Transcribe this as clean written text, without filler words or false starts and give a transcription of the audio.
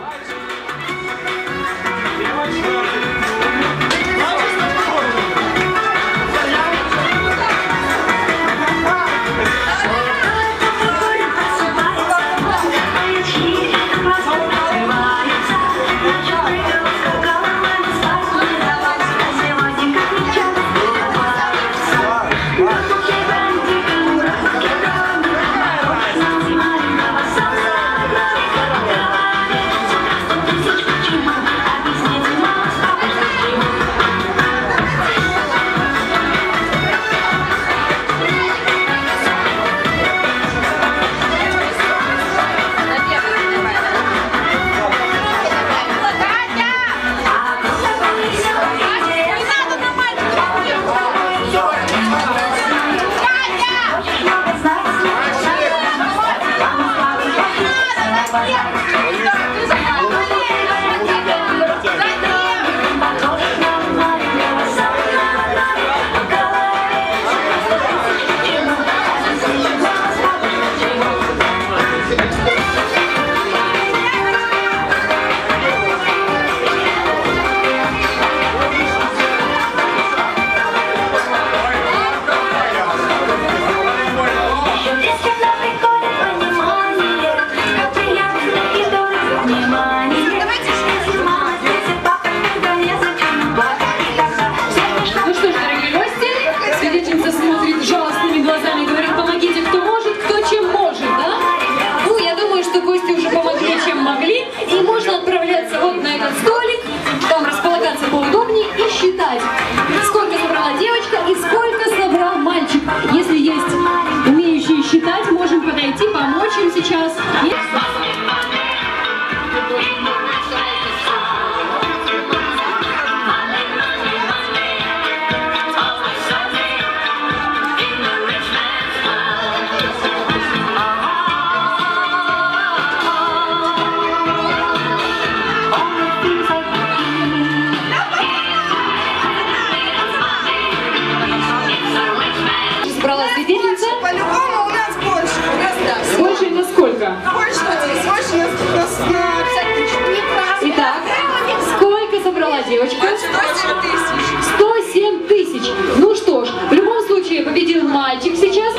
Сколько собрала девочка и сколько собрал мальчик. Если есть умеющие считать, можем подойти, помочь им сейчас. Собрала свидетельница? По-любому у нас больше. У нас, да. Больше на сколько? Больше на 50 тысяч. Итак, сколько собрала девочка? 107 тысяч. 107 тысяч. Ну что ж, в любом случае победил мальчик сейчас.